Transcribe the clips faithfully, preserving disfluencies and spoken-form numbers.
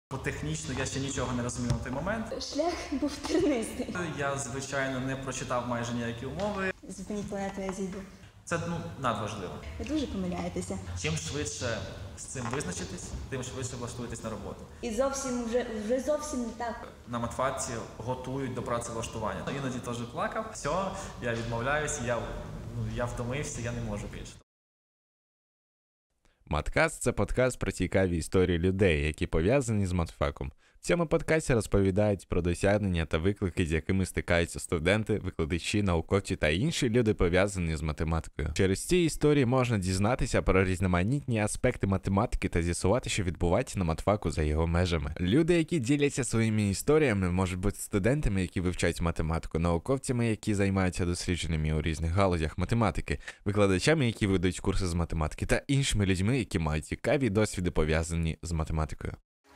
Бо технічно я ще нічого не розумів на той момент. Шлях був тернистий. Я, звичайно, не прочитав майже ніякі умови. Зупиніть планету, я зійду. Це, ну, надважливо. Ви дуже помиляєтеся. Чим швидше з цим визначитись, тим швидше влаштуєтесь на роботу. І зовсім вже, вже зовсім не так. На матфаці готують до працевлаштування. Іноді теж плакав. Все, я відмовляюсь, я, ну, я втомився, я не можу більше. Маткаст – це подкаст про цікаві історії людей, які пов'язані з матфаком. В цьому подкасті розповідають про досягнення та виклики, з якими стикаються студенти, викладачі, науковці та інші люди, пов'язані з математикою. Через ці історії можна дізнатися про різноманітні аспекти математики та з'ясувати, що відбувається на матфаку за його межами. Люди, які діляться своїми історіями, можуть бути студентами, які вивчають математику, науковцями, які займаються дослідженнями у різних галузях математики, викладачами, які ведуть курси з математики, та іншими людьми, які мають цікаві досвіди, пов'язані з математикою.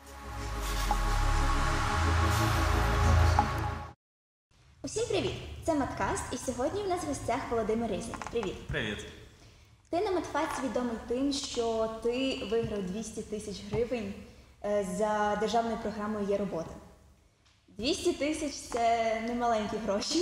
Усім привіт! Це Маткаст, і сьогодні в нас в гостях Володимир Різник. Привіт! Привіт! Ти на Матфаці відомий тим, що ти виграв двісті тисяч гривень за державною програмою «Є робота». двісті тисяч – це немаленькі гроші.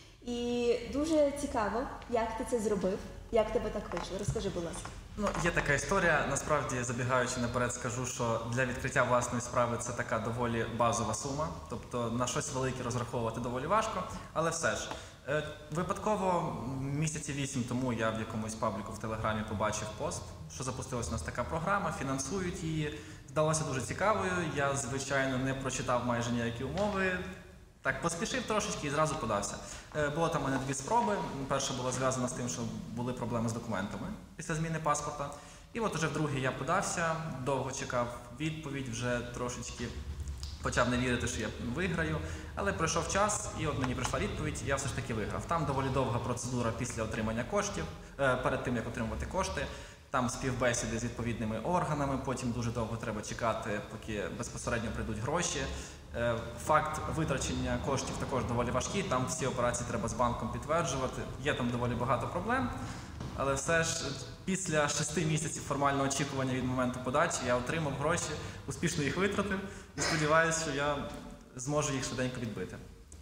І дуже цікаво, як ти це зробив, як тебе так вийшло. Розкажи, будь ласка. Ну, є така історія, насправді, забігаючи наперед, скажу, що для відкриття власної справи це така доволі базова сума, тобто на щось велике розраховувати доволі важко, але все ж. Е, випадково місяці вісім тому я в якомусь пабліку в Телеграмі побачив пост, що запустилась у нас така програма, фінансують її, здалося дуже цікавою, я, звичайно, не прочитав майже ніякі умови. Так, поспішив трошечки і зразу подався. Е, було там у мене дві спроби. Перша була зв'язана з тим, що були проблеми з документами після зміни паспорта. І от уже вдруге я подався, довго чекав відповідь, вже трошечки почав не вірити, що я виграю. Але пройшов час, і от мені прийшла відповідь, і я все ж таки виграв. Там доволі довга процедура після отримання коштів, е, перед тим, як отримувати кошти. Там співбесіди з відповідними органами, потім дуже довго треба чекати, поки безпосередньо прийдуть гроші. Факт витрачення коштів також доволі важкий, там всі операції треба з банком підтверджувати. Є там доволі багато проблем, але все ж після шести місяців формального очікування від моменту подачі я отримав гроші, успішно їх витратив і сподіваюся, що я зможу їх швиденько відбити.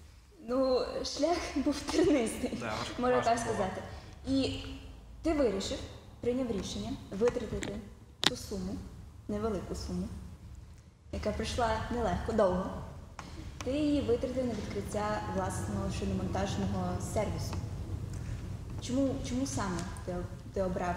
Ну, шлях був тернистий, Да, можна так сказати. І ти вирішив, прийняв рішення витратити ту суму, невелику суму, яка прийшла нелегко, довго. Ти її витратив на відкриття власного шиномонтажного сервісу. Чому, чому саме ти, ти обрав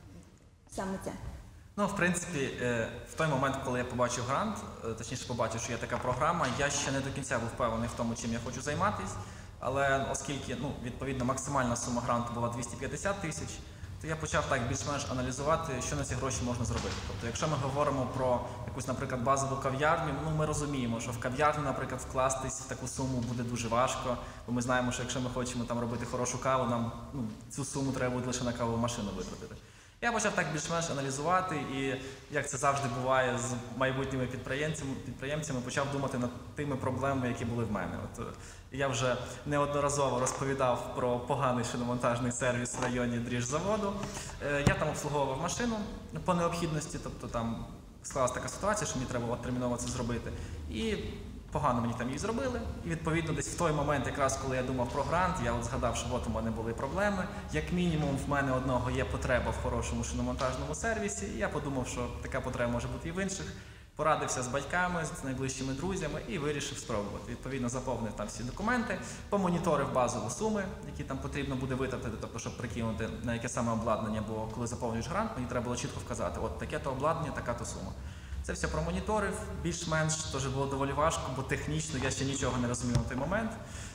саме це? Ну, в принципі, в той момент, коли я побачив грант, точніше побачив, що є така програма, я ще не до кінця був впевнений в тому, чим я хочу займатися. Але оскільки, ну, відповідно, максимальна сума гранту була двісті п'ятдесят тисяч, то я почав так більш-менш аналізувати, що на ці гроші можна зробити. Тобто, якщо ми говоримо про якусь, наприклад, базову кав'ярню, ну, ми розуміємо, що в кав'ярню, наприклад, вкластись в таку суму буде дуже важко, бо ми знаємо, що якщо ми хочемо там робити хорошу каву, нам, ну, цю суму треба буде лише на кавову машину витратити. Я почав так більш-менш аналізувати і, як це завжди буває з майбутніми підприємцями, підприємцями почав думати над тими проблемами, які були в мене. От, я вже неодноразово розповідав про поганий шиномонтажний сервіс в районі дріжзаводу. Я там обслуговував машину по необхідності, тобто там склалася така ситуація, що мені треба було терміново це зробити. І погано мені там її зробили. І відповідно десь в той момент, якраз коли я думав про грант, я от згадав, що от у мене були проблеми. Як мінімум в мене одного є потреба в хорошому шиномонтажному сервісі. І я подумав, що така потреба може бути і в інших. Порадився з батьками, з найближчими друзями і вирішив спробувати. Відповідно, заповнив там всі документи, помоніторив базові суми, які там потрібно буде витратити, тобто, щоб прикинути, на яке саме обладнання, бо коли заповнюєш грант, мені треба було чітко вказати, от таке-то обладнання, така-то сума. Це все промоніторив, більш-менш, теж було доволі важко, бо технічно я ще нічого не розумів на той момент.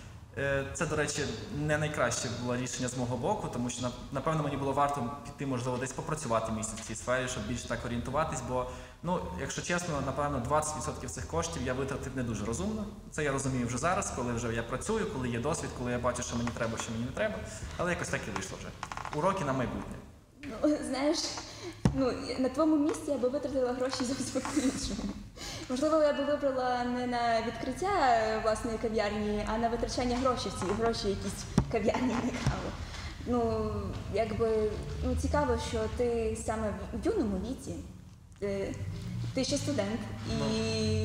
Це, до речі, не найкраще було рішення з мого боку, тому що, напевно, мені було варто піти, можливо, десь попрацювати місяць в цій сфері, щоб більше так орієнтуватись, бо, ну, якщо чесно, напевно, двадцять відсотків цих коштів я витратив не дуже розумно. Це я розумію вже зараз, коли вже я працюю, коли є досвід, коли я бачу, що мені треба, що мені не треба, але якось так і вийшло вже. Уроки на майбутнє. Ну, знаєш, ну, на твоєму місці я би витратила гроші зовсім по-іншому. Можливо, я би вибрала не на відкриття власної кав'ярні, а на витрачання грошей в ці гроші якісь кав'ярні на каву. Ну, якби, ну, цікаво, що ти саме в юному віці, ти, ти ще студент, і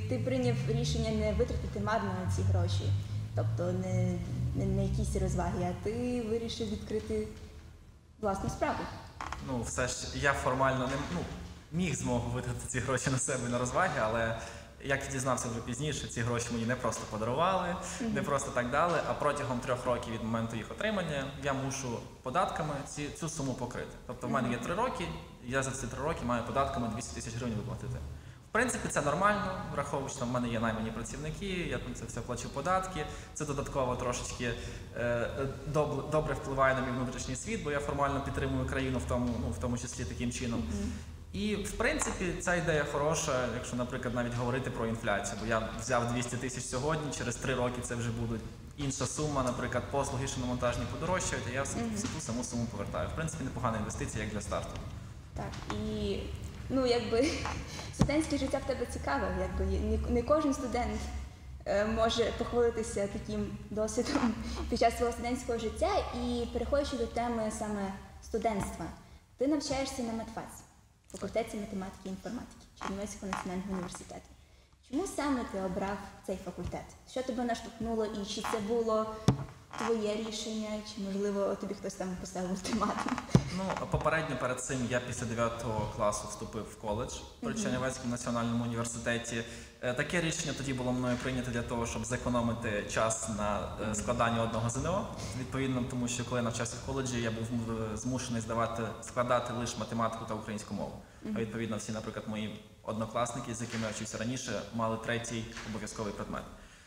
ти прийняв рішення не витратити марно ці гроші, тобто не, не на якісь розваги, а ти вирішив відкрити власну справу. Ну, все ж я формально не ну, міг змогу витратити ці гроші на себе на розваги, але як я дізнався вже пізніше, ці гроші мені не просто подарували, mm-hmm. не просто так дали, а протягом трьох років від моменту їх отримання я мушу податками ці, цю суму покрити. Тобто в мене є три роки, я за ці три роки маю податками двісті тисяч гривень виплатити. В принципі, це нормально, враховуючи, що в мене є наймані працівники, я там це все плачу податки, це додатково трошечки е, доб, добре впливає на мій внутрішній світ, бо я формально підтримую країну в тому, ну, в тому числі таким чином. Mm-hmm. І, в принципі, ця ідея хороша, якщо, наприклад, навіть говорити про інфляцію, бо я взяв двісті тисяч сьогодні, через три роки це вже буде інша сума, наприклад, послуги шиномонтажні подорожчають, а я все, mm-hmm. всю ту саму суму повертаю. В принципі, непогана інвестиція, як для старту. Так, і, ну, якби, студентське життя в тебе цікаве, якби, не кожен студент е, може похвалитися таким досвідом під час свого студентського життя. І переходячи до теми саме студентства, ти навчаєшся на медфаці. Факультеті математики і інформатики Чернівецького національного університету. Чому саме ти обрав цей факультет? Що тебе наштовхнуло і чи це було твоє рішення, чи, можливо, тобі хтось там поставив ультиматум? Ну, попередньо перед цим я після дев'ятого класу вступив в коледж при mm-hmm. Чернівецькому національному університеті. Таке рішення тоді було мною прийнято для того, щоб зекономити час на складання одного ЗНО. Відповідно, тому що коли я навчався в коледжі, я був змушений здавати, складати лише математику та українську мову. А відповідно, всі, наприклад, мої однокласники, з якими я вчився раніше, мали третій обов'язковий предмет.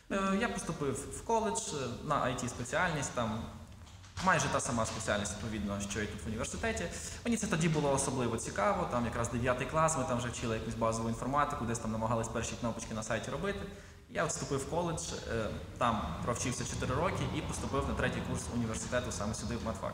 Я поступив в коледж на ай ті-спеціальність, там майже та сама спеціальність, відповідно, що і тут в університеті. Мені це тоді було особливо цікаво, там якраз дев'ятий клас, ми там вже вчили якусь базову інформатику, десь там намагались перші кнопочки на сайті робити. Я вступив в коледж, там провчився чотири роки і поступив на третій курс університету саме сюди, в матфак.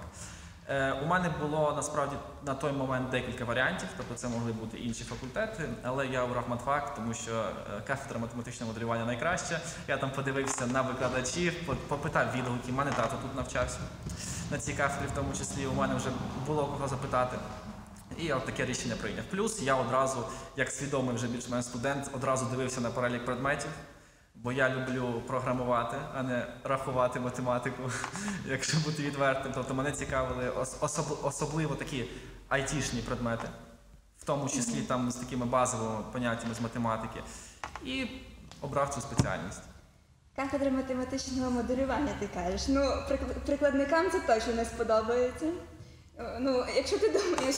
У мене було насправді на той момент декілька варіантів, тобто це могли бути інші факультети, але я обрав матфак, тому що кафедра математичного моделювання найкраща. Я там подивився на викладачів, попитав відгуки, в мене тато тут навчався на цій кафедрі, в тому числі у мене вже було кого запитати. І я от таке рішення прийняв. Плюс я одразу, як свідомий вже більш-менш студент, одразу дивився на перелік предметів. Бо я люблю програмувати, а не рахувати математику, якщо бути відвертим. Тобто мене цікавили особ- особливо такі айтішні предмети, в тому числі там з такими базовими поняттями з математики. І обрав цю спеціальність. Кафедра математичного моделювання, ти кажеш. Ну, прикладникам це точно не сподобається. Ну, якщо ти думаєш,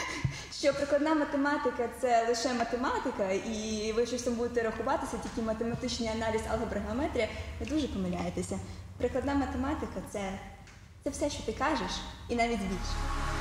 що прикладна математика – це лише математика, і ви щось там будете рахуватися, тільки математичний аналіз, алгебра, геометрія, ви дуже помиляєтеся. Прикладна математика – це, це все, що ти кажеш, і навіть більше.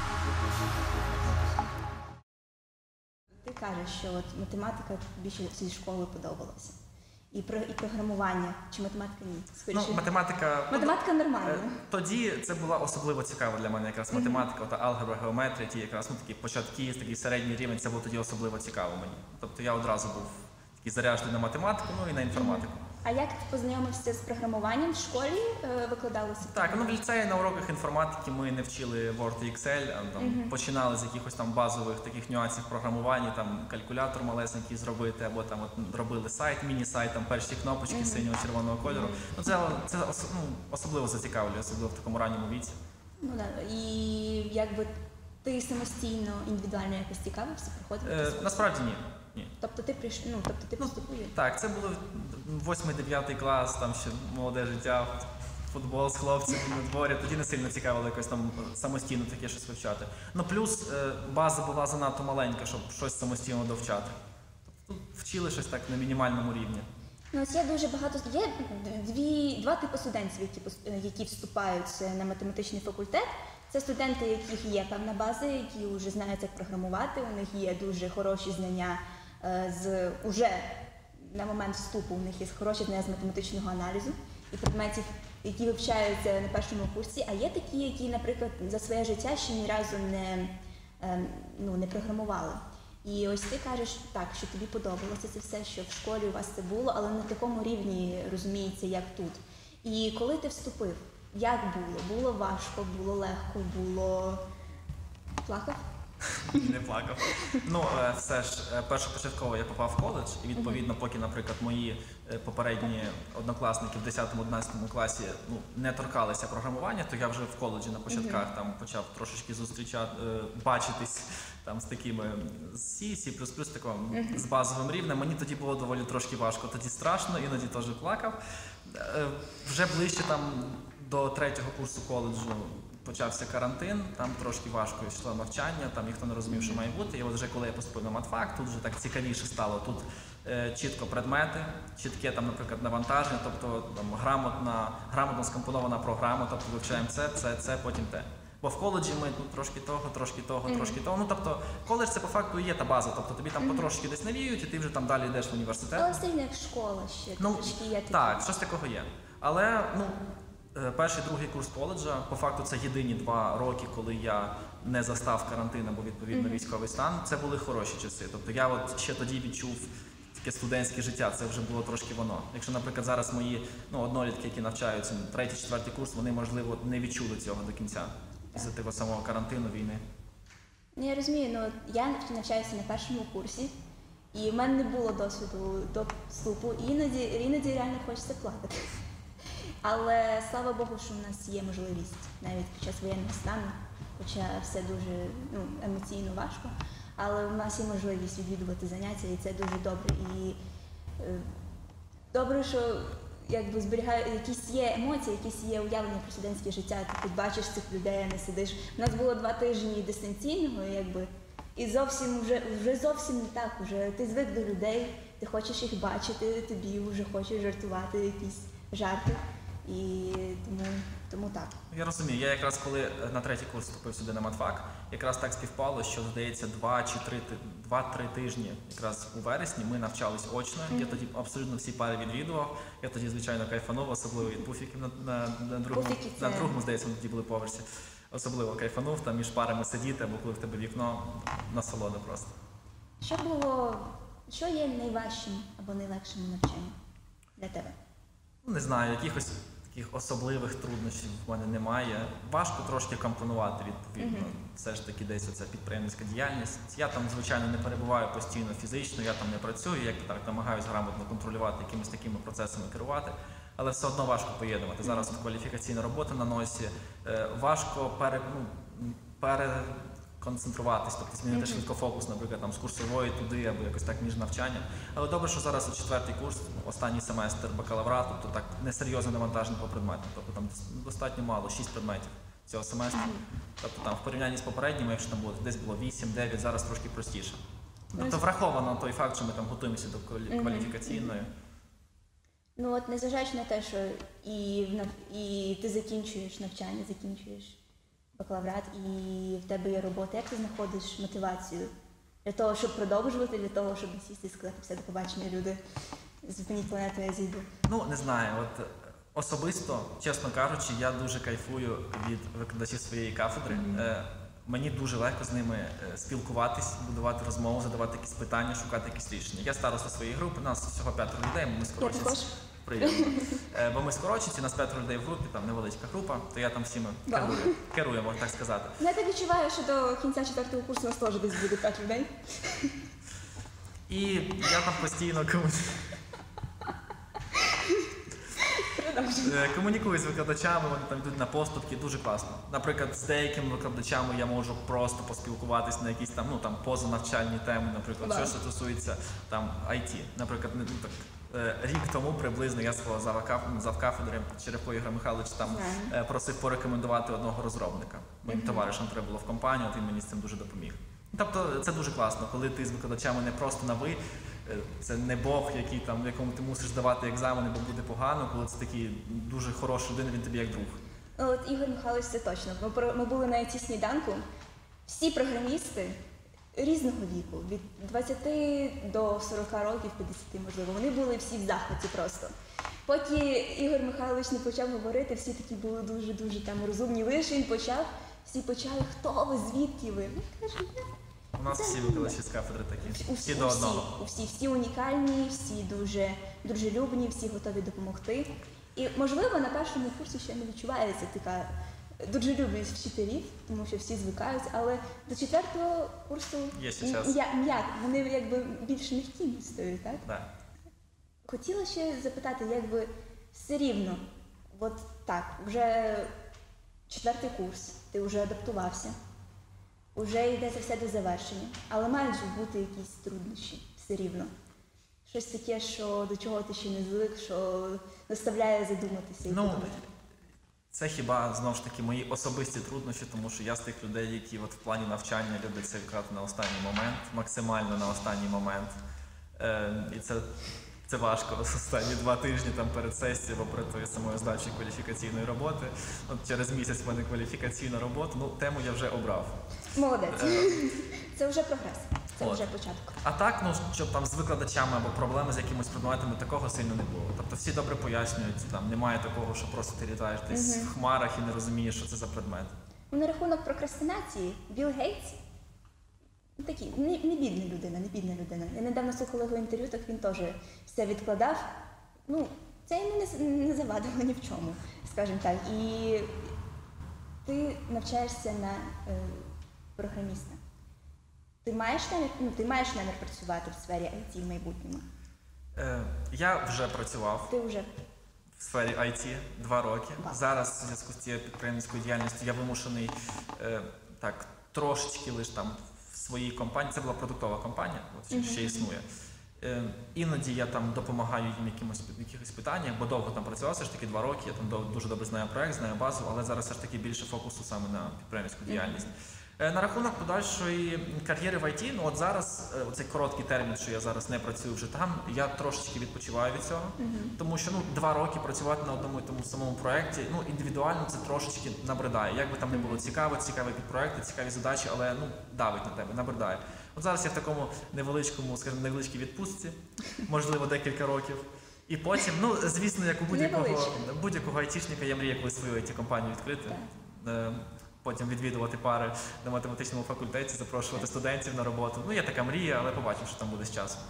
Ти кажеш, що от математика більше зі школи подобалася. І, про, і програмування, чи математика ні? Скоріше. Ну, математика... Математика нормальна. Тоді це була особливо цікава для мене якраз математика, та алгебра, геометрія, ті якраз ну, такі початки, такий середній рівень, це було тоді особливо цікаво мені. Тобто я одразу був такий заряджений на математику, ну і на інформатику. А як ти познайомився з програмуванням в школі, е, викладалося? Так, ну в ліцеї на уроках інформатики ми не вчили Word і Excel, а там uh-huh. починали з якихось там базових таких нюансів програмування, там калькулятор малесенький зробити, або там от робили сайт, міні-сайт, там перші кнопочки uh-huh. синього червоного кольору. Uh-huh. Ну це, це ос, ну, особливо зацікавлює, особливо в такому ранньому віці. Ну так, і якби ти самостійно, індивідуально якось цікавився, проходив? Е, насправді ні. Ні. Тобто ти прийшов, ну, тобто ти поступив? Ну, так, це було восьмий-дев'ятий клас, там ще молоде життя, футбол з хлопцями на дворі, тоді не сильно цікавило якось там самостійно таке щось вивчати. Ну плюс база була занадто маленька, щоб щось самостійно довчати. Тобто вчили щось так на мінімальному рівні. Ну, ось є дуже багато, є дві, два типи студентів, які, які вступають на математичний факультет. Це студенти, у яких є певна база, які вже знають, як програмувати, у них є дуже хороші знання з, уже на момент вступу, у них є хороші знання з математичного аналізу і предметів, які вивчаються на першому курсі, а є такі, які, наприклад, за своє життя ще ні разу не, ну, не програмували. І ось ти кажеш, так, що тобі подобалося це все, що в школі у вас це було, але на такому рівні розуміється, як тут. І коли ти вступив, як було? Було важко, було легко, було... Плакав? не плакав. Ну, е, все ж, е, першопочатково я попав в коледж, і відповідно, поки, наприклад, мої е, попередні однокласники в десятому-одинадцятому класі ну, не торкалися програмування, то я вже в коледжі на початках там почав трошечки зустрічати, е, бачитись там з такими з C, C++, таком, з базовим рівнем. Мені тоді було доволі трошки важко, тоді страшно, іноді теж плакав. Е, Вже ближче там до третього курсу коледжу почався карантин, там трошки важко йшло навчання, там ніхто не розумів, що має бути. І от вже коли я поступив на матфак, тут вже так цікавіше стало. Тут е, чітко предмети, чітке там, наприклад, навантаження, тобто там грамотна, грамотно скомпонована програма, тобто вивчаємо це, це, це, потім те. Бо в коледжі ми тут трошки того, трошки того, Мгм. трошки того. Ну тобто коледж це по факту і є та база, тобто тобі там потрошки десь навіють, і ти вже там далі йдеш в університет. Але все рівно як школа ще, Ну, трошки є таке. Так, щось такого є. Але ну, е, перший, другий курс коледжа, по факту це єдині два роки, коли я не застав карантин або відповідно Мгм. військовий стан. Це були хороші часи. Тобто я от ще тоді відчув таке студентське життя, це вже було трошки воно. Якщо, наприклад, зараз мої ну, однолітки, які навчаються третій, четвертий курс, вони, можливо, не відчули цього до кінця після того самого карантину, війни. Ну, я розумію, ну я навч- навчаюся на першому курсі, і в мене не було досвіду до вступу, і іноді, іноді реально хочеться плакати. Але слава Богу, що в нас є можливість навіть під час воєнного стану, хоча все дуже ну, емоційно важко, але в нас є можливість відвідувати заняття, і це дуже добре. І е, добре, що якби зберігає якісь є емоції, якісь є уявлення про студентське життя. Ти тут бачиш цих людей, а не сидиш. У нас було два тижні дистанційного, якби, і зовсім вже вже зовсім не так. Уже ти звик до людей, ти хочеш їх бачити, тобі вже хочеш жартувати якісь жарти. І тому, тому так. Я розумію, я якраз коли е, на третій курс вступив сюди на матфак, якраз так співпало, що, здається, два чи три, ти- два-три тижні якраз у вересні ми навчались очно. Я тоді абсолютно всі пари відвідував. Я тоді, звичайно, кайфанув, особливо від пуфіків на, на, на, другому, Пуфіки це- на другому, здається, вони тоді були поверсі. Особливо кайфанув, там між парами сидіти, або коли в тебе вікно, насолода просто. Що було, що є найважчим або найлегшим у навчанні для тебе? Ну, не знаю, якихось таких особливих труднощів в мене немає. Важко трошки компонувати, відповідно. Мгм. Все ж таки десь оця підприємницька діяльність. Я там, звичайно, не перебуваю постійно фізично, я там не працюю, як так намагаюся грамотно контролювати, якимись такими процесами керувати. Але все одно важко поєднувати. Зараз от кваліфікаційна робота на носі. Е, важко пере, ну, переконцентруватись, тобто змінити Мгм. швидко фокус, наприклад, там, з курсової туди або якось так між навчанням. Але добре, що зараз от четвертий курс, останній семестр бакалаврату, тобто так несерйозне навантаження по предметам. Тобто там достатньо мало, шість предметів цього семестру. Тобто там в порівнянні з попередніми, якщо там було десь було вісім-дев'ять, зараз трошки простіше. Тобто враховано той факт, що ми там готуємося до квалі- Мгм. кваліфікаційної. Ну от незважаючи на те, що і, в нав- і ти закінчуєш навчання, закінчуєш бакалаврат, і в тебе є робота, як ти знаходиш мотивацію для того, щоб продовжувати, для того, щоб не сісти і сказати все до побачення, люди, зупиніть планету, я зійду. Ну, не знаю, от е, особисто, чесно кажучи, я дуже кайфую від викладачів своєї кафедри. Е, Мені дуже легко з ними е, спілкуватись, будувати розмову, задавати якісь питання, шукати якісь рішення. Я староста своєї групи, нас всього п'ятеро людей, ми Я скорочені. також. Приємно. Е, Бо ми скороченці, нас п'ятеро людей в групі, там невеличка група, то я там всіми Вау. керую, керую, можна так сказати. Ну, я так відчуваю, що до кінця четвертого курсу у нас теж десь буде п'ять людей. І я там постійно комусь. Продовжуй. Е, Комунікую з викладачами, вони там йдуть на поступки, дуже класно. Наприклад, з деякими викладачами я можу просто поспілкуватись на якісь там, ну там позанавчальні теми, наприклад, Вау. що стосується там ай ті. Наприклад, не- ну, так, е, рік тому приблизно я свого завкаф- завкафедри Черепко Ігор Михайлович там Знаю. е, просив порекомендувати одного розробника. Моїм Мгм. товаришем треба було в компанію, от він мені з цим дуже допоміг. Тобто це дуже класно, коли ти з викладачами не просто на ви. Е, Це не Бог, який там, в якому ти мусиш здавати екзамени, бо буде погано, коли це такий дуже хороший людина, він тобі як друг. Ну, от Ігор Михайлович, це точно. Ми, про- ми були на ай ті-сніданку. Всі програмісти різного віку, від двадцяти до сорока років, п'ятдесят, можливо, вони були всі в захваті просто. Поки Ігор Михайлович не почав говорити, всі такі були дуже-дуже там розумні. Лише він почав, всі почали, хто ви, звідки ви? Він каже, я У нас всі викладачі з кафедри такі, У всі всі, до у всі, одного. у всі, всі унікальні, всі дуже дружелюбні, всі готові допомогти. І можливо на першому курсі ще не відчувається така дуже люблять вчителів, тому що всі звикаються, але до четвертого курсу Є ще час. м'я- м'як, вони якби більш м'які стають, так? Да. Хотіла ще запитати, якби все рівно, от так, вже четвертий курс, ти вже адаптувався, вже йде це все до завершення, але мають же бути якісь труднощі все рівно. Щось таке, що до чого ти ще не звик, що заставляє задуматися і Ну, подумати. це хіба, знову ж таки, мої особисті труднощі, тому що я з тих людей, які от в плані навчання люблять це відкрати на останній момент, максимально на останній момент. Е, і це, це важко останні два тижні там, перед сесією, або перед тою самою здачею кваліфікаційної роботи. От через місяць в мене кваліфікаційна робота, ну, тему я вже обрав. Молодець. Е, Це вже прогрес, це От. вже початок. А так, ну, щоб там з викладачами або проблеми з якимось предметами, такого сильно не було. Тобто всі добре пояснюють, там немає такого, що просто ти літаєш десь Мгм. в хмарах і не розумієш, що це за предмет. Ну, на рахунок прокрастинації, Білл Гейтс ну, такий, не, не бідна людина, не бідна людина. Я недавно слухала його інтерв'ю, так він теж все відкладав. Ну, це йому не, з- не завадило ні в чому, скажімо так. І ти навчаєшся на е, програміста. Ти маєш намір, ну, ти маєш намір працювати в сфері ай ті в майбутньому. Е, я вже працював Ти вже в сфері ай ті два роки. Вау. Зараз в зв'язку з цією підприємницькою діяльністю я вимушений е, так трошечки лише там в своїй компанії. Це була продуктова компанія, от ще, Мгм. ще існує. Е, іноді я там допомагаю їм якимось в якихось питаннях, бо довго там працював, все ж таки два роки. Я там дов- дуже добре знаю проект, знаю базу, але зараз все ж таки більше фокусу саме на підприємницьку діяльність. Е, На рахунок подальшої кар'єри в ай ті, ну от зараз, е, оцей короткий термін, що я зараз не працюю вже там, я трошечки відпочиваю від цього, тому що ну, два роки працювати на одному і тому самому проєкті, ну індивідуально це трошечки набридає. Як би там не було цікаво, цікаві підпроекти, цікаві задачі, але ну, давить на тебе, набридає. От зараз я в такому невеличкому, скажімо, невеличкій відпустці, можливо, декілька років. І потім, ну, звісно, як у будь-якого, Невеличко. будь-якого айтішника, я мрію колись свою ай ті-компанію відкрити. Так. Е, Потім відвідувати пари на математичному факультеті, запрошувати студентів на роботу. Ну, є така мрія, але побачимо, що там буде з часом.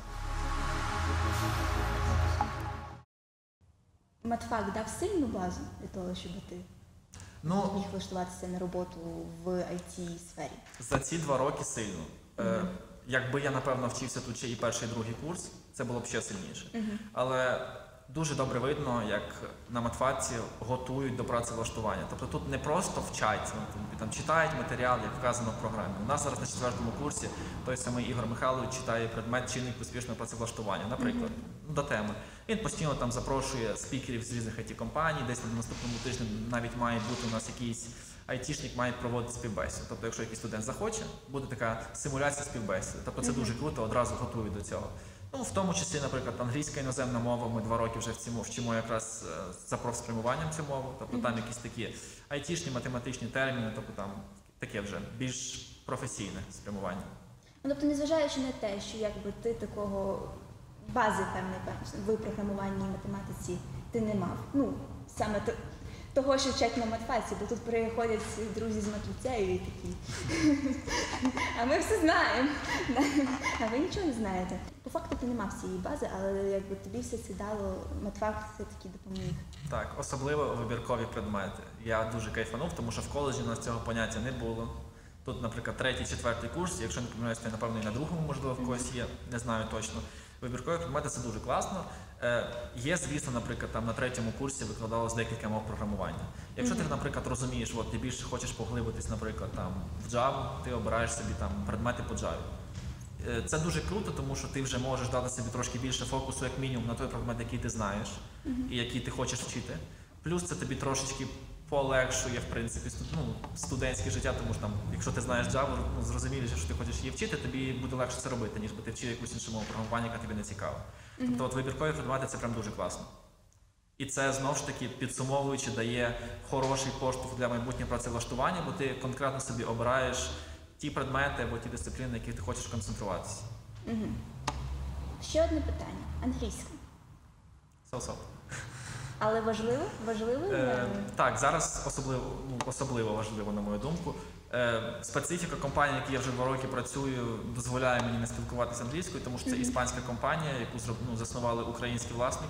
матфак дав сильну базу для того, щоб ти Ну, міг влаштуватися на роботу в ай ті сфері. за ці два роки сильно. Е, Мгм. Якби я, напевно, вчився тут ще і перший, і другий курс, це було б ще сильніше. Мгм. Але дуже добре видно, як на матфаці готують до працевлаштування. Тобто тут не просто вчать, ну, там, там читають матеріал, як вказано в програмі. У нас зараз на четвертому курсі той самий Ігор Михайлович читає предмет чинник успішного працевлаштування, наприклад, ну, до теми. Він постійно там запрошує спікерів з різних ай ті-компаній, десь на наступному тижні навіть має бути у нас якийсь айтішник, має проводити співбесіду. Тобто, якщо якийсь студент захоче, буде така симуляція співбесіди. Тобто це Мгм. дуже круто, одразу готують до цього. Ну, в тому числі, наприклад, англійська іноземна мова, ми два роки вже вчимо, вчимо якраз е, за профспрямуванням цю мову, тобто там якісь такі айтішні, математичні терміни, тобто там таке вже більш професійне спрямування. Ну, тобто, незважаючи на те, що якби ти такого бази певної певної, в програмуванні і математиці ти не мав. Ну, саме то, того, що вчать на матфаці, бо тут приходять друзі з матвіцею і такі. А ми все знаємо. А ви нічого не знаєте. По факту ти не мав цієї бази, але якби тобі все це дало, матфак все-таки допоміг. Так, особливо вибіркові предмети. Я дуже кайфанув, тому що в коледжі у нас цього поняття не було. Тут, наприклад, третій, четвертий курс, якщо не помиляюсь, то я, напевно, і на другому, можливо, в когось є, не знаю точно. Вибіркові предмети це дуже класно. Е, є, звісно, наприклад, там на третьому курсі викладалось декілька мов програмування. Якщо ти, наприклад, розумієш, от, ти більше хочеш поглибитись, наприклад, там в Java, ти обираєш собі там предмети по Java. Е, Це дуже круто, тому що ти вже можеш дати собі трошки більше фокусу, як мінімум, на той предмет, який ти знаєш і який ти хочеш вчити. Плюс це тобі трошечки полегшує, в принципі, студ- ну, студентське життя, тому що там, якщо ти знаєш Java, ну, зрозуміліше, що ти хочеш її вчити, тобі буде легше це робити, ніж би ти вчив якусь іншу мову програмування, яка тобі не цікава. Тобто от вибіркові предмети це прям дуже класно. І це знову ж таки підсумовуючи дає хороший поштовх для майбутнього працевлаштування, бо ти конкретно собі обираєш ті предмети або ті дисципліни, на яких ти хочеш концентруватися. Угу. Ще одне питання. Англійська. So-so. Але важливо? Важливо? Е, так, зараз особливо, ну, особливо важливо, на мою думку. Е, специфіка компанії, в якій я вже два роки працюю, дозволяє мені не спілкуватися англійською, тому що це іспанська компанія, яку зроб- ну, заснували українські власники.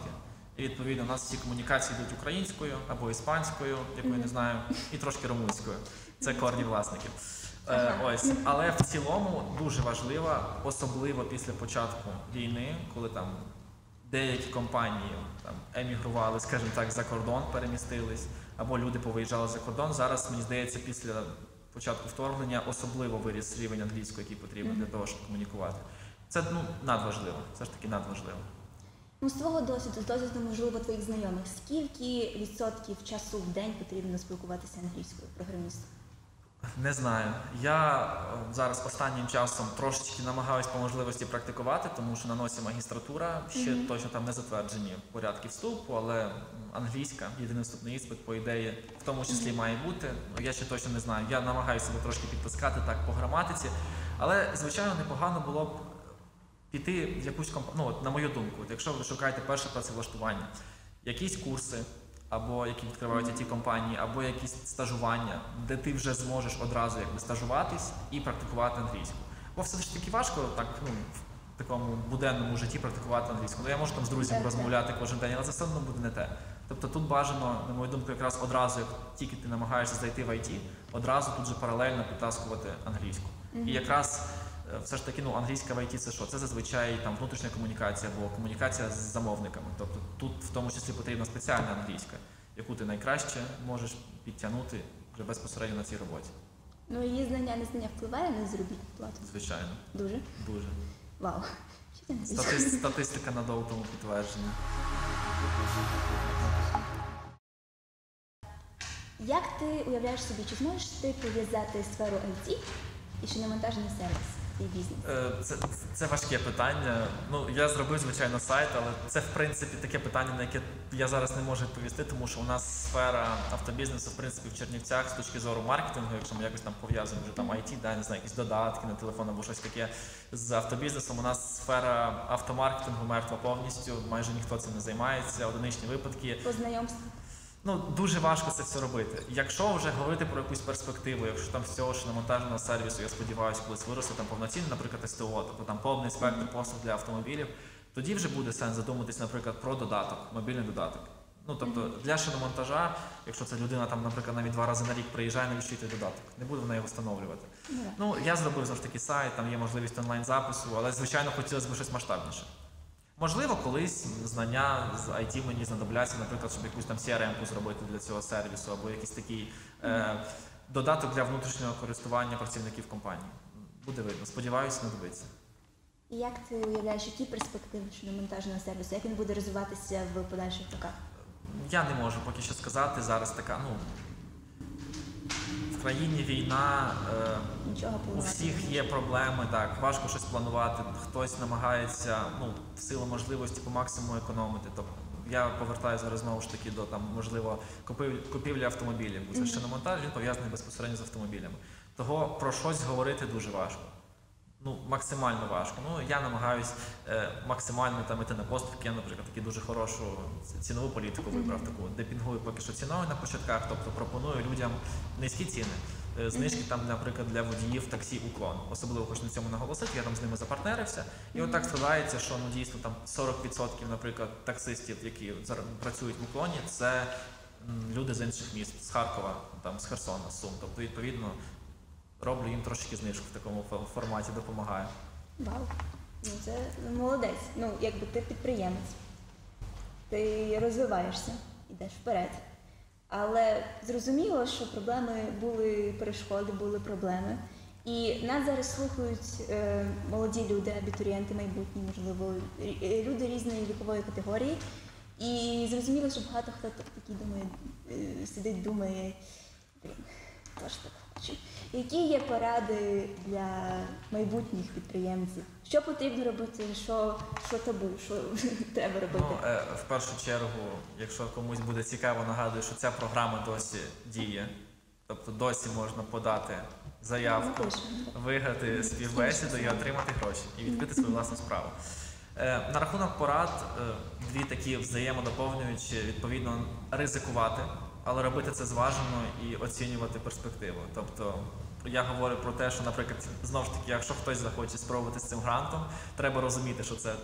І відповідно у нас всі комунікації йдуть українською або іспанською, яку я не знаю, і трошки румунською. Це корні власників. Е, ось, але в цілому дуже важливо, особливо після початку війни, коли там деякі компанії там емігрували, скажімо так, за кордон, перемістились, або люди повиїжджали за кордон. Зараз, мені здається, після початку вторгнення особливо виріс рівень англійської, який потрібен для того, щоб комунікувати. Це ну, надважливо, все ж таки надважливо. Ну, з твого досвіду, з досвіду, можливо, твоїх знайомих, скільки відсотків часу в день потрібно спілкуватися англійською програмісту? Не знаю. Я е, зараз останнім часом трошечки намагаюся по можливості практикувати, тому що на носі магістратура, ще Мгм. точно там не затверджені порядки вступу, але м, англійська, єдиний вступний іспит, по ідеї, в тому числі має бути. Ну, я ще точно не знаю. Я намагаюся себе трошки підтискати так по граматиці, але, звичайно, непогано було б піти в якусь компанію, ну, от, на мою думку, от, якщо ви шукаєте перше працевлаштування, якісь курси, або які відкривають ай ті-компанії, або якісь стажування, де ти вже зможеш одразу якби стажуватись і практикувати англійську. Бо все ж таки важко так, ну, в такому буденному житті практикувати англійську. Ну, я можу там з друзями Так, так. розмовляти кожен день, але це все одно буде не те. Тобто тут бажано, на мою думку, якраз одразу, як тільки ти намагаєшся зайти в ай ті, одразу тут же паралельно підтаскувати англійську. Мгм. І якраз е, все ж таки, ну, англійська в ай ті це що? Це зазвичай там внутрішня комунікація або комунікація з замовниками. Тобто тут в тому числі потрібна спеціальна англійська, яку ти найкраще можеш підтягнути вже безпосередньо на цій роботі. Ну, її знання, незнання впливає на заробітну плату? Звичайно, Дуже? дуже. Вау. Що ти не знаєш? Стати- Статистика надовго тому підтвердження. Як ти уявляєш собі, чи зможеш ти пов'язати сферу ай ті і шиномонтажний сервіс, твій бізнес? Е, Це, це важке питання. Ну, я зробив, звичайно, сайт, але це, в принципі, таке питання, на яке я зараз не можу відповісти, тому що у нас сфера автобізнесу, в принципі, в Чернівцях з точки зору маркетингу, якщо ми якось там пов'язуємо вже там ай ті, да, не знаю, якісь додатки на телефон або щось таке з автобізнесом, у нас сфера автомаркетингу мертва повністю, майже ніхто цим не займається, одиничні випадки. По знайомству? Ну, дуже важко це все робити. Якщо вже говорити про якусь перспективу, якщо там всього шиномонтажного сервісу, я сподіваюся, колись виросте там повноцінний, наприклад, ес те о, тобто там повний спектр послуг для автомобілів, тоді вже буде сенс задуматись, наприклад, про додаток, мобільний додаток. Ну, тобто для шиномонтажа, якщо це людина там, наприклад, навіть два рази на рік приїжджає, навіщо йти додаток? Не буде вона його встановлювати. Ну, да. Ну, я зробив завжди таки сайт, там є можливість онлайн-запису, але, звичайно, хотілося б щось масштабніше. Можливо, колись знання з ай ті мені знадобляться, наприклад, щоб якусь там сі ар ем-ку зробити для цього сервісу, або якийсь такий е, додаток для внутрішнього користування працівників компанії. Буде видно. Сподіваюся, знадобиться. І як ти уявляєш, які перспективи шиномонтажного сервісу? Як він буде розвиватися в подальших роках? Я не можу поки що сказати. Зараз така, ну, в країні війна, е, Нічого у планувати всіх не є можеш. проблеми, так, важко щось планувати, хтось намагається, ну, в силу можливості по максимуму економити. Тобто я повертаю зараз знову ж таки до там, можливо, купив- купівлі автомобілів, бо це Мгм. шиномонтаж, він пов'язаний безпосередньо з автомобілями. Того про щось говорити дуже важко. Ну, максимально важко. Ну, я намагаюсь е, максимально там іти на поступки. Я, наприклад, таку дуже хорошу цінову політику вибрав, таку, де пінгую поки що ціною на початках, тобто пропоную людям низькі ціни. Е, Знижки там, наприклад, для водіїв таксі уклон. Особливо хочу на цьому наголосити, я там з ними запартнерився. І от так складається, що ну, дійсно там сорок відсотків, наприклад, таксистів, які зараз працюють в уклоні, це м, люди з інших міст, з Харкова, там, з Херсона, з Сум. Тобто, відповідно, роблю їм трошки знижку в такому фо- форматі, допомагаю. Вау. Ну, це молодець. Ну, якби ти підприємець. Ти розвиваєшся, йдеш вперед. Але зрозуміло, що проблеми були, перешкоди, були проблеми. І нас зараз слухають е, молоді люди, абітурієнти майбутні, можливо, рі- е, люди різної вікової категорії. І зрозуміло, що багато хто так- такий думає, е, сидить, думає, блін, теж так хочу. Які є поради для майбутніх підприємців? Що потрібно робити, що, що табу, що треба робити? Ну, е, в першу чергу, якщо комусь буде цікаво, нагадую, що ця програма досі діє. Тобто досі можна подати заявку, Напишемо. виграти співбесіду і отримати гроші, і відкрити свою власну справу. Е, На рахунок порад, е, дві такі взаємодоповнюючі, відповідно, ризикувати, але робити це зважено і оцінювати перспективу. Тобто я говорю про те, що, наприклад, знову ж таки, якщо хтось захоче спробувати з цим грантом, треба розуміти, що це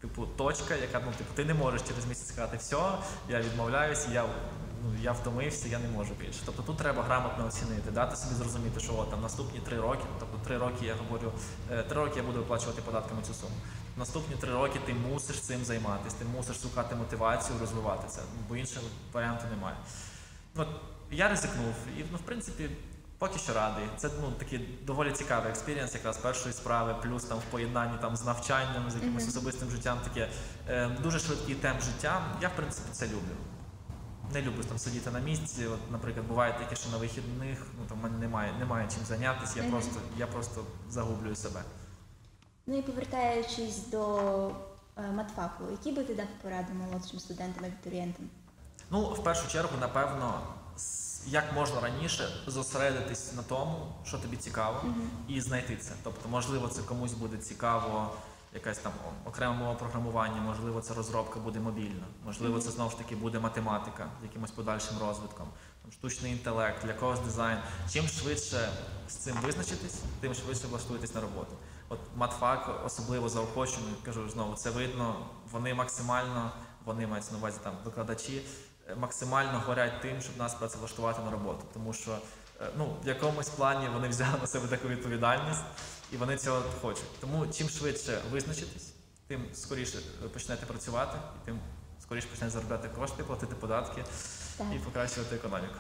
типу, точка, яка, ну, типу, ти не можеш через місяць сказати, все, я відмовляюсь, я, ну, я втомився, я не можу більше. Тобто тут треба грамотно оцінити, дати собі зрозуміти, що от, там наступні три роки, тобто три роки я говорю, е, три роки я буду виплачувати податками цю суму. Наступні три роки ти мусиш цим займатися, ти мусиш шукати мотивацію, розвивати це, бо іншого варіанту немає. От, я ризикнув і, ну, в принципі, поки що радий. Це, ну, такий доволі цікавий експірієнс якраз першої справи, плюс там в поєднанні там з навчанням, з якимось Мгм. особистим життям, таке е, дуже швидкий темп життя. Я, в принципі, це люблю. Не люблю там сидіти на місці. От, наприклад, буває таке, що на вихідних, ну, там в мене немає, немає чим зайнятися, я Мгм. просто, я просто загублюю себе. Ну і повертаючись до е, матфаку, які би ти дав поради молодшим студентам, абітурієнтам? Ну, в першу чергу, напевно, с- як можна раніше зосередитись на тому, що тобі цікаво, Мгм. і знайти це. Тобто, можливо, це комусь буде цікаво, якась там о- окрема мова програмування, можливо, це розробка буде мобільна, можливо, це знову ж таки буде математика з якимось подальшим розвитком, там, штучний інтелект, для когось дизайн. Чим швидше з цим визначитись, тим швидше влаштуєтесь на роботу. От матфак особливо заохочений, кажу знову, це видно, вони максимально, вони мають на увазі там викладачі, е, максимально горять тим, щоб нас працевлаштувати на роботу. Тому що е, ну, в якомусь плані вони взяли на себе таку відповідальність і вони цього хочуть. Тому чим швидше визначитись, тим скоріше е, почнете працювати, і тим скоріше почнете заробляти кошти, платити податки Так. і покращувати економіку.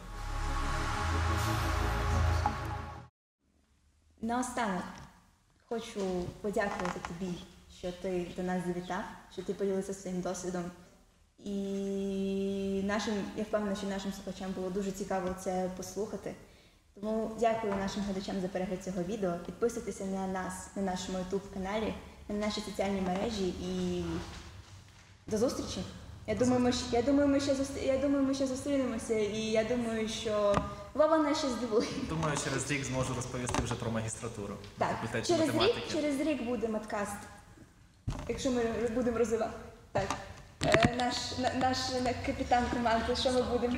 Наостанок хочу подякувати тобі, що ти до нас завітав, що ти поділився своїм досвідом. І нашим, я впевнена, що нашим слухачам було дуже цікаво це послухати. Тому дякую нашим глядачам за перегляд цього відео. Підписуйтеся на нас на нашому ютуб-каналі, на наші соціальні мережі і до зустрічі. Я думаю, ми, щ- я думаю, ми ще зустр... я думаю, ми ще зустрінемося, і я думаю, що Вова нас ще здивує. Думаю, через рік зможу розповісти вже про магістратуру на Так, факультеті через рік, математики. через рік буде маткаст, якщо ми будемо розвивати. Так. Е, наш, на, наш на- капітан команди, що ми будемо?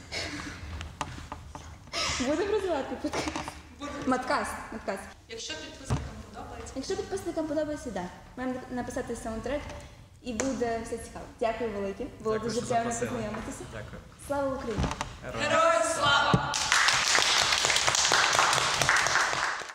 Будемо розвивати подкаст. Маткаст. Маткаст. Якщо підписникам подобається. Якщо підписникам подобається, так. Маємо написати саундтрек і буде все цікаво. Дякую велике. Було Дякую, дуже що приємно запросили. познайомитися. Дякую. Слава Україні! Героям Героям слава!